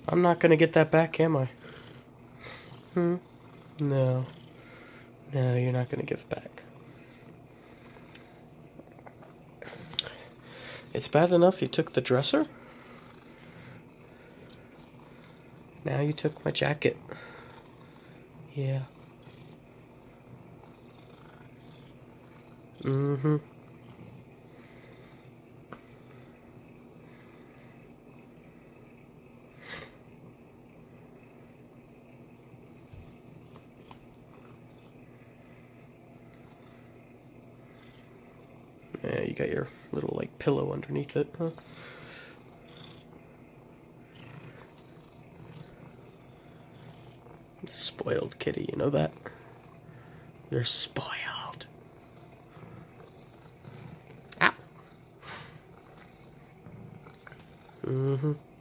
I'm not gonna get that back, am I? Hmm? No. No, you're not gonna give it back. It's bad enough you took the dresser. Now you took my jacket. Yeah. Mm-hmm. Yeah, you got your little, like, pillow underneath it, huh? Spoiled kitty, you know that? You're spoiled. Ow! Mm-hmm.